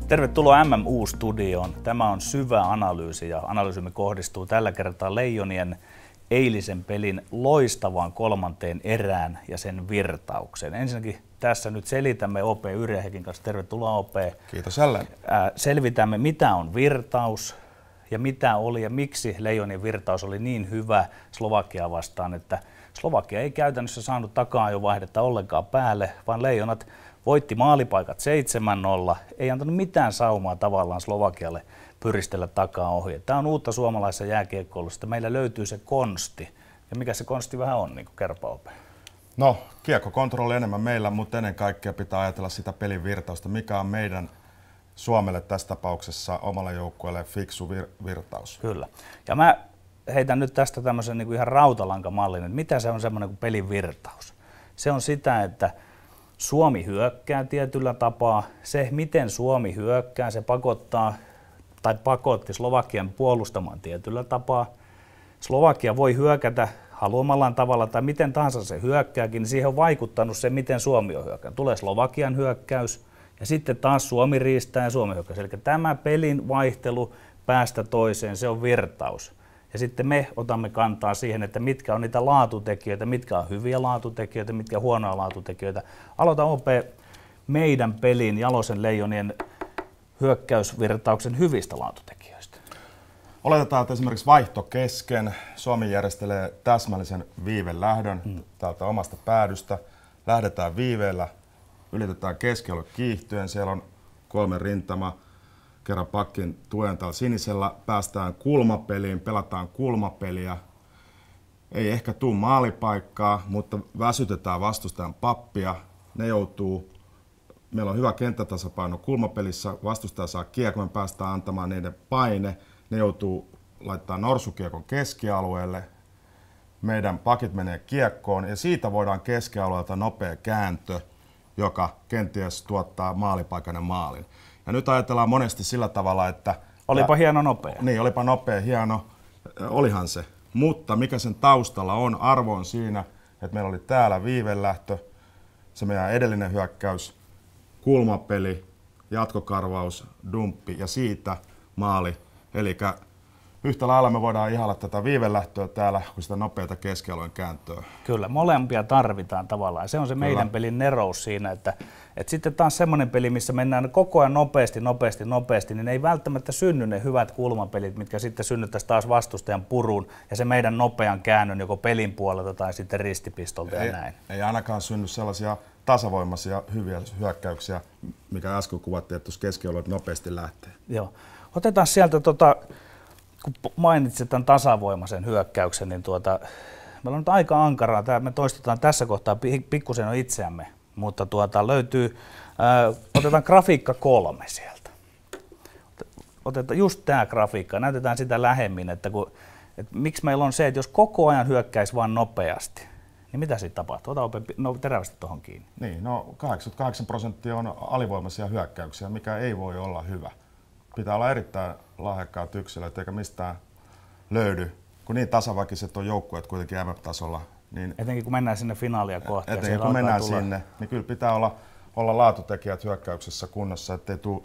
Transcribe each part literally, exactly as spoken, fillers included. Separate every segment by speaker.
Speaker 1: Tervetuloa M M U-studioon. Tämä on syvä analyysi ja analyysimme kohdistuu tällä kertaa Leijonien eilisen pelin loistavaan kolmanteen erään ja sen virtaukseen. Ensinnäkin tässä nyt selitämme O P Yrjähekin kanssa. Tervetuloa O P.
Speaker 2: Kiitos jälleen.
Speaker 1: Selvitämme, mitä on virtaus ja mitä oli ja miksi Leijonien virtaus oli niin hyvä Slovakiaa vastaan, että Slovakia ei käytännössä saanut taka-ajovaihdetta ollenkaan päälle, vaan Leijonat voitti maalipaikat seitsemän nolla, ei antanut mitään saumaa tavallaan Slovakialle pyristellä takaa ohi. Tämä on uutta suomalaisessa jääkiekkoilussa, että meillä löytyy se konsti. Ja mikä se konsti vähän on, niin kuin kerpa O P?
Speaker 2: No, kiekkokontrolli enemmän meillä, mutta ennen kaikkea pitää ajatella sitä pelin virtausta. Mikä on meidän Suomelle tässä tapauksessa omalle joukkueelle fiksu vir- virtaus?
Speaker 1: Kyllä. Ja mä heitän nyt tästä tämmöisen niin kuin ihan rautalankamallin, että mitä se on semmoinen kuin pelin virtaus? Se on sitä, että Suomi hyökkää tietyllä tapaa. Se, miten Suomi hyökkää, se pakottaa tai pakotti Slovakian puolustamaan tietyllä tapaa. Slovakia voi hyökätä haluamallaan tavalla tai miten tahansa se hyökkääkin, niin siihen on vaikuttanut se, miten Suomi on hyökkäänyt. Tulee Slovakian hyökkäys ja sitten taas Suomi riistää ja Suomi hyökkäys. Eli tämä pelin vaihtelu päästä toiseen, se on virtaus. Ja sitten me otamme kantaa siihen, että mitkä on niitä laatutekijöitä, mitkä on hyviä laatutekijöitä, mitkä on huonoja laatutekijöitä. Aloita O P meidän pelin Jalosen Leijonien hyökkäysvirtauksen hyvistä laatutekijöistä.
Speaker 2: Oletetaan, että esimerkiksi vaihto kesken. Suomi järjestelee täsmällisen viivelähdön hmm. täältä omasta päädystä. Lähdetään viiveellä, ylitetään keskialue kiihtyen. Siellä on kolme rintama. Kerran pakkin tuen täällä sinisellä, päästään kulmapeliin, pelataan kulmapeliä. Ei ehkä tule maalipaikkaa, mutta väsytetään vastustajan pappia. Ne joutuu, meillä on hyvä kenttätasapaino kulmapelissä, vastustaja saa kiekon, me päästään antamaan niiden paine. Ne joutuu laittaa norsukiekon keskialueelle. Meidän pakit menee kiekkoon ja siitä voidaan keskialueelta nopea kääntö, joka kenties tuottaa maalipaikan ja maalin. Ja nyt ajatellaan monesti sillä tavalla, että
Speaker 1: olipa hieno nopea.
Speaker 2: Niin, olipa nopea, hieno. Olihan se. Mutta mikä sen taustalla on, arvo on siinä, että meillä oli täällä viivelähtö, se meidän edellinen hyökkäys, kulmapeli, jatkokarvaus, dumppi ja siitä maali. Eli yhtä lailla me voidaan ihailla tätä viivelähtöä täällä, kun sitä nopeata keskialueen kääntöä.
Speaker 1: Kyllä, molempia tarvitaan tavallaan. Se on se Kyllä. meidän pelin nerous siinä, että, että sitten taas semmoinen peli, missä mennään koko ajan nopeasti, nopeasti, nopeasti, niin ei välttämättä synny ne hyvät kulmapelit, mitkä sitten synnyttäisi taas vastustajan purun ja se meidän nopean käännön joko pelin puolelta tai sitten ristipistolta ja
Speaker 2: ei,
Speaker 1: näin.
Speaker 2: Ei ainakaan synny sellaisia tasavoimaisia hyviä hyökkäyksiä, mikä äsken kuvattiin, että tuossa keskialueet nopeasti lähtee.
Speaker 1: Joo. Otetaan sieltä, tota, kun mainitsit tämän tasavoimaisen hyökkäyksen, niin tuota, meillä on nyt aika ankaraa. Tää, me toistetaan tässä kohtaa pikkusen jo itseämme, mutta tuota, löytyy, ää, otetaan grafiikka kolme sieltä. Otetaan just tämä grafiikka, näytetään sitä lähemmin, että, kun, että miksi meillä on se, että jos koko ajan hyökkäisi vain nopeasti, niin mitä sitten tapahtuu? Ota Ope no, terävästi tuohon kiinni.
Speaker 2: Niin, no kahdeksankymmentäkahdeksan prosenttia on alivoimaisia hyökkäyksiä, mikä ei voi olla hyvä. Pitää olla erittäin lahjakkaat yksilöt, eikä mistään löydy, kun niin tasaväkiset on joukkueet kuitenkin M M-tasolla. Niin
Speaker 1: etenkin kun mennään sinne finaalia kohti.
Speaker 2: Etenkin kun mennään tulla sinne, niin kyllä pitää olla, olla laatutekijät hyökkäyksessä kunnossa, ettei tule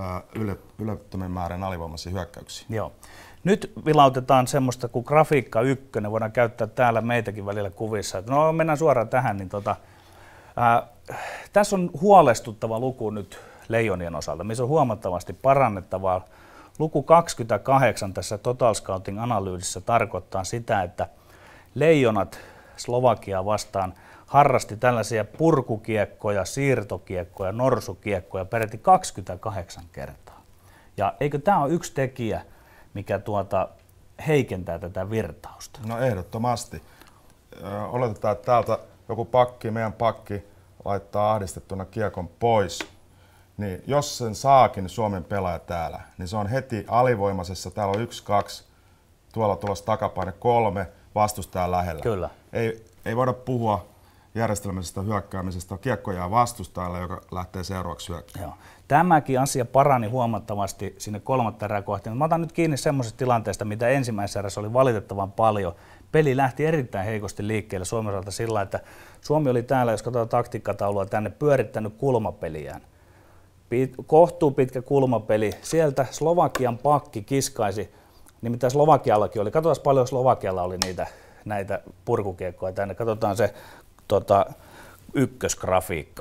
Speaker 2: ylettömän määrän alivoimaisia hyökkäyksiä.
Speaker 1: Joo. Nyt vilautetaan semmoista kuin grafiikka ykkönen, voidaan käyttää täällä meitäkin välillä kuvissa. No mennään suoraan tähän, niin tota, ää, tässä on huolestuttava luku nyt Leijonien osalta, missä on huomattavasti parannettavaa. Luku kaksikymmentäkahdeksan tässä Total Scouting -analyysissä tarkoittaa sitä, että Leijonat Slovakiaa vastaan harrasti tällaisia purkukiekkoja, siirtokiekkoja, norsukiekkoja peräti kaksikymmentäkahdeksan kertaa. Ja eikö tämä ole yksi tekijä, mikä tuota heikentää tätä virtausta?
Speaker 2: No ehdottomasti. Oletetaan, että täältä joku pakki, meidän pakki laittaa ahdistettuna kiekon pois. Niin jos sen saakin Suomen pelaaja täällä, niin se on heti alivoimaisessa. Täällä on yksi, kaksi, tuolla tulossa takapaine, kolme, vastustaja lähellä.
Speaker 1: Kyllä.
Speaker 2: Ei, ei voida puhua järjestelmällisestä hyökkäämisestä. Kiekko jää vastustajalle, joka lähtee seuraavaksi hyökkäämään.
Speaker 1: Tämäkin asia parani huomattavasti sinne kolmatta erää kohti. Mä otan nyt kiinni semmoisesta tilanteesta, mitä ensimmäisessä erässä oli valitettavan paljon. Peli lähti erittäin heikosti liikkeelle Suomen osalta sillä, että Suomi oli täällä, jos katsotaan taktiikkataulua, tänne pyörittänyt kulmapeliään. Pit, kohtuu pitkä kulmapeli. Sieltä Slovakian pakki kiskaisi, nimittäin Slovakiallakin oli, katsotaan paljon Slovakialla oli niitä, näitä purkukiekkoja tänne. Katsotaan se tota, ykkösgrafiikka.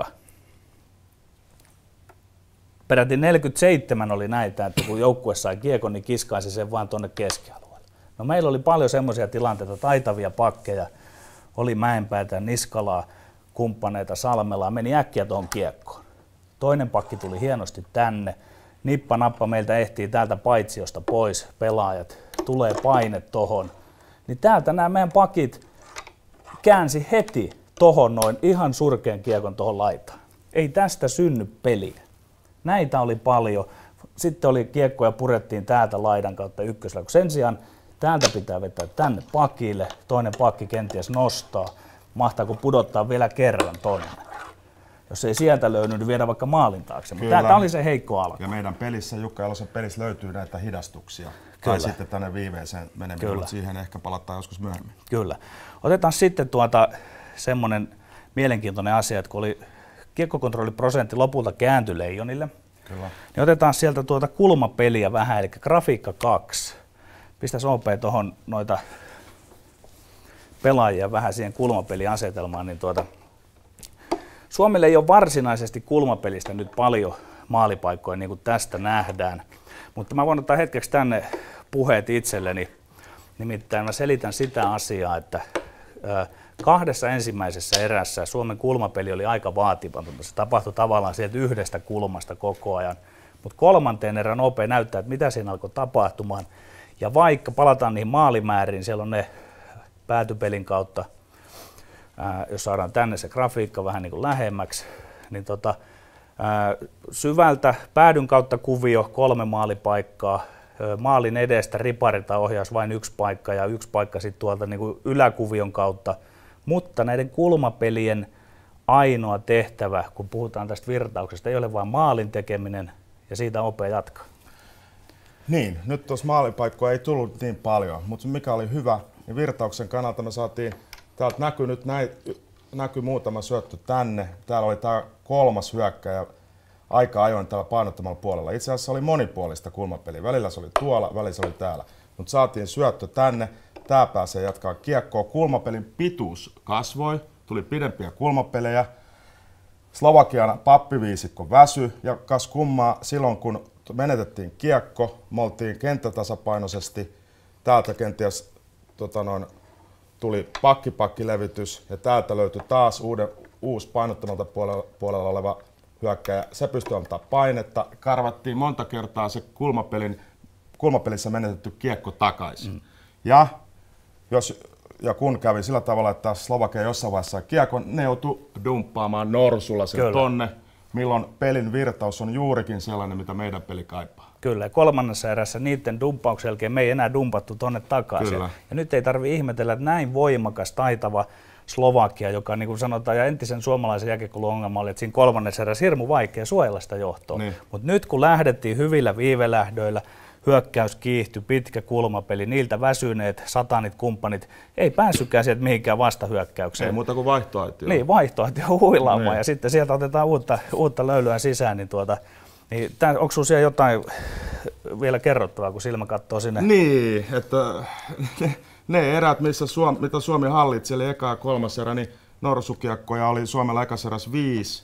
Speaker 1: Peräti neljäkymmentäseitsemän oli näitä, että kun joukkue sai kiekon, niin kiskaisi sen vaan tuonne keskialueelle. No meillä oli paljon semmoisia tilanteita, taitavia pakkeja, oli Mäenpäätä, Niskalaa, kumppaneita, Salmelaa, meni äkkiä tuohon kiekkoon. Toinen pakki tuli hienosti tänne, nippa nappa meiltä ehtii täältä paitsiosta pois, pelaajat, tulee paine tohon. Niin täältä nämä meidän pakit käänsi heti tohon noin ihan surkean kiekon tohon laitaan. Ei tästä synny peliä. Näitä oli paljon. Sitten oli kiekkoja purettiin täältä laidan kautta ykkösellä, kun sen sijaan täältä pitää vetää tänne pakille, toinen pakki kenties nostaa, mahtaako pudottaa vielä kerran toinen. Jos ei sieltä löydy, niin viedä vaikka maalin taakse. Mutta tämä oli se heikko alku.
Speaker 2: Ja meidän pelissä, Jukka Jalosen pelissä löytyy näitä hidastuksia.
Speaker 1: Kyllä.
Speaker 2: Tai sitten tänne viiveeseen menemään, mutta siihen ehkä palataan joskus myöhemmin.
Speaker 1: Kyllä. Otetaan sitten tuota semmoinen mielenkiintoinen asia, että kun oli kiekkokontrolliprosentti lopulta kääntyi Leijonille,
Speaker 2: Kyllä.
Speaker 1: niin otetaan sieltä tuota kulmapeliä vähän, eli grafiikka kaksi. Pistäs O P tuohon noita pelaajia vähän siihen kulmapeliasetelmaan, niin tuota, Suomelle ei ole varsinaisesti kulmapelistä nyt paljon maalipaikkoja, niin kuin tästä nähdään, mutta mä voin ottaa hetkeksi tänne puheet itselleni. Nimittäin mä selitän sitä asiaa, että kahdessa ensimmäisessä erässä Suomen kulmapeli oli aika vaatimatonta. Se tapahtui tavallaan sieltä yhdestä kulmasta koko ajan, mutta kolmanteen erän O P näyttää, että mitä siinä alkoi tapahtumaan. Ja vaikka palataan niihin maalimääriin, siellä on ne päätypelin kautta, ää, jos saadaan tänne se grafiikka vähän niin kuin lähemmäksi, niin tota, ää, syvältä päädyn kautta kuvio, kolme maalipaikkaa, ää, maalin edestä riparilta ohjaus vain yksi paikka ja yksi paikka sitten tuolta niin kuin yläkuvion kautta, mutta näiden kulmapelien ainoa tehtävä, kun puhutaan tästä virtauksesta, ei ole vain maalin tekeminen ja siitä O P jatkaa.
Speaker 2: Niin, nyt tuossa maalipaikkoja ei tullut niin paljon, mutta mikä oli hyvä, niin virtauksen kannalta me saatiin, täältä näkyy nyt näin, näkyy muutama syöttö tänne, täällä oli tämä kolmas hyökkäjä aika ajoin täällä painottomalla puolella. Itse asiassa oli monipuolista kulmapeliä, välillä se oli tuolla, välillä se oli täällä, mutta saatiin syöttö tänne, tää pääsee jatkaa kiekkoa, kulmapelin pituus kasvoi, tuli pidempiä kulmapelejä, Slovakian pappiviisikko väsy ja kas kummaa silloin kun menetettiin kiekko, me oltiin kenttätasapainoisesti, täältä kenties tota noin, tuli pakkipakkilevitys ja täältä löytyi taas uuden, uusi painottomalta puolella, puolella oleva hyökkäjä. Se pystyi antaa painetta, karvattiin monta kertaa se kulmapelin, kulmapelissä menetetty kiekko takaisin. Mm. Ja, jos, ja kun kävi sillä tavalla, että Slovakia jossain vaiheessa sai kiekon, ne joutui dumppaamaan norsulla sen tonne, milloin pelin virtaus on juurikin sellainen, mitä meidän peli kaipaa.
Speaker 1: Kyllä, kolmannessa erässä niiden dumppauksen jälkeen me ei enää dumpattu tonne takaisin. Kyllä. Ja nyt ei tarvitse ihmetellä, että näin voimakas, taitava Slovakia, joka niin kuin sanotaan, ja entisen suomalaisen jääkiekkoilun ongelma oli, että siinä kolmannessa erässä hirmu vaikea suojella sitä johtoa. Niin. Mutta nyt kun lähdettiin hyvillä viivelähdöillä, hyökkäys kiihtyi, pitkä kulmapeli, niiltä väsyneet satanit, kumppanit, ei päässytkään sieltä mihinkään vastahyökkäykseen.
Speaker 2: Ei muuta kuin vaihtoaitio.
Speaker 1: Niin, vaihtoaitio huilaamaan niin. Ja sitten sieltä otetaan uutta, uutta löylyä sisään. Niin tuota, niin tämän, onko sinulla siellä jotain vielä kerrottavaa, kun silmä katsoo sinne?
Speaker 2: Niin, että ne, ne erät, missä Suomi, mitä Suomi hallitsi, eli eka ja kolmas erä, niin norsukiekkoja oli Suomella ekassa erässä viisi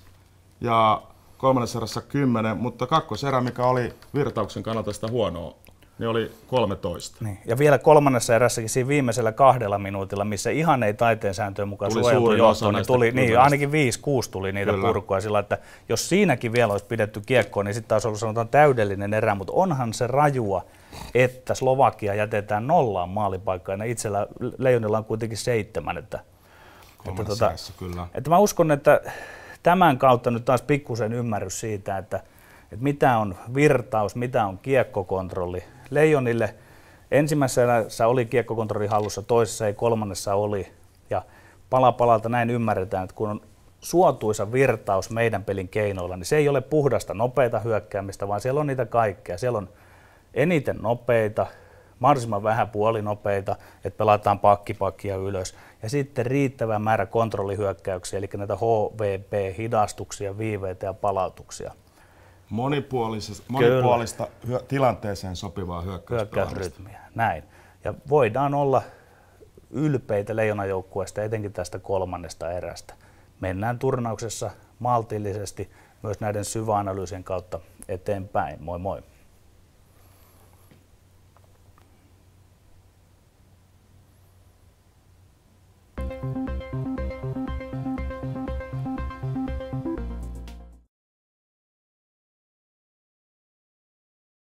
Speaker 2: ja kolmannessa erässä kymmenen, mutta kakkoserä, mikä oli virtauksen kannalta sitä huonoa, niin oli kolmetoista.
Speaker 1: Niin. Ja vielä kolmannessa erässäkin siinä viimeisellä kahdella minuutilla, missä ihan ei taiteen sääntöjen mukaan suojeltu johtoon, niin tuli, niin, ainakin viisi kuusi tuli niitä Kyllä. purkua sillä, että jos siinäkin vielä olisi pidetty kiekkoa, niin sitten olisi ollut sanotaan täydellinen erä, mutta onhan se rajua, että Slovakia jätetään nollaan maalipaikkaan ja itsellä Leijonilla on kuitenkin seitsemän. Että, että, tuota,
Speaker 2: kyllä.
Speaker 1: että mä uskon, että tämän kautta nyt taas pikkusen ymmärrys siitä, että, että mitä on virtaus, mitä on kiekkokontrolli. Leijonille ensimmäisessä erässä oli kiekkokontrolli hallussa, toisessa ei, kolmannessa oli. Ja pala palalta näin ymmärretään, että kun on suotuisa virtaus meidän pelin keinoilla, niin se ei ole puhdasta nopeita hyökkäämistä, vaan siellä on niitä kaikkea. Siellä on eniten nopeita, mahdollisimman vähän puolinopeita, että pelataan pakkipakkia ylös. Ja sitten riittävä määrä kontrollihyökkäyksiä, eli näitä H V P-hidastuksia, viiveitä ja palautuksia.
Speaker 2: monipuolista, monipuolista hyö, tilanteeseen sopivaa hyökkäyspelaamista.
Speaker 1: Hyökkäysrytmiä, näin. Ja voidaan olla ylpeitä Leijonajoukkueesta, etenkin tästä kolmannesta erästä. Mennään turnauksessa maltillisesti myös näiden syväanalyysien kautta eteenpäin. Moi moi!